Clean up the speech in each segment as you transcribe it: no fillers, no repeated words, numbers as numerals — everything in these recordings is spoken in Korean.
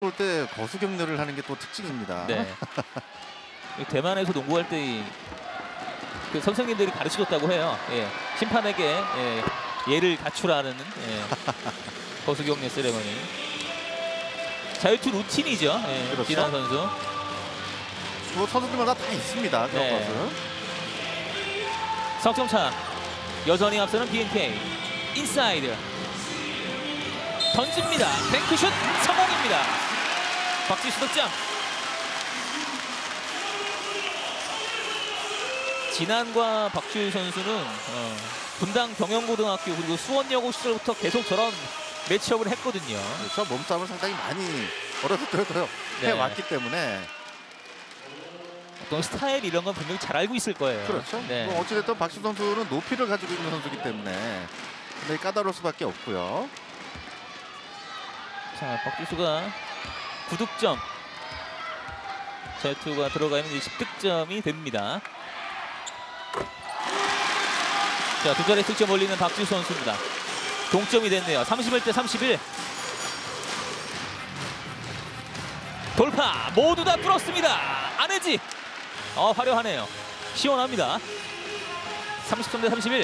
볼 때 거수 격려를 하는 게 또 특징입니다. 네. 대만에서 농구할 때 그 선생님들이 가르쳐줬다고 해요. 예. 심판에게 예를 갖추라는 거수 격려 세레머니. 자유투 루틴이죠. 그렇죠. 진한 선수. 뭐 선수들마다 다 있습니다. 그런 네. 것은. 석점차 여전히 앞서는 BNK. 인사이드 던집니다. 뱅크슛 성공입니다. 박지수 득점. 진한과 박지수 선수는 분당 경영고등학교 그리고 수원여고 시절부터 계속 저런 매치업을 했거든요. 그렇죠. 몸싸움을 상당히 많이 어렸을 때부터 해왔기 때문에 어떤 스타일 이런 건 분명히 잘 알고 있을 거예요. 그렇죠. 네. 뭐 어찌됐든 박지수 선수는 높이를 가지고 있는 선수이기 때문에 굉장히 까다로울 수밖에 없고요. 자, 박지수가 9득점. 자유투가 들어가면 10득점이 됩니다. 자, 두 자리 득점 올리는 박지수 선수입니다. 동점이 됐네요. 31대 31. 돌파 모두 다 뚫었습니다. 안혜지. 화려하네요. 시원합니다. 33대 31.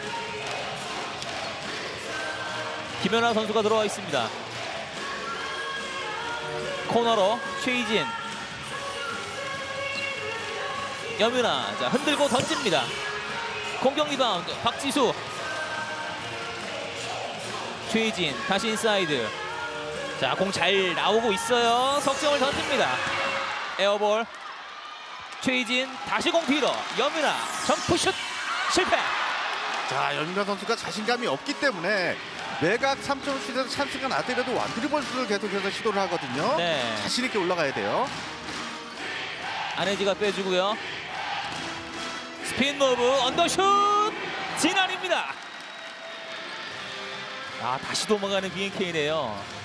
김연아 선수가 들어와 있습니다. 코너로 최희진. 여민아, 자, 흔들고 던집니다. 공격 리바운드 박지수. 최희진 다시 인사이드. 자, 공 잘 나오고 있어요. 석점을 던집니다. 에어볼. 최희진 다시 공 뒤로. 여민아 점프슛 실패. 자, 여민아 선수가 자신감이 없기 때문에 매각 3점 슛에서 찬스가 나더라도 완드리블슛을 계속해서 시도를 하거든요. 네. 자신 있게 올라가야 돼요. 안혜지가 빼주고요. 스핀 무브 언더슛 진한입니다. 다시 도망가는 BNK네요.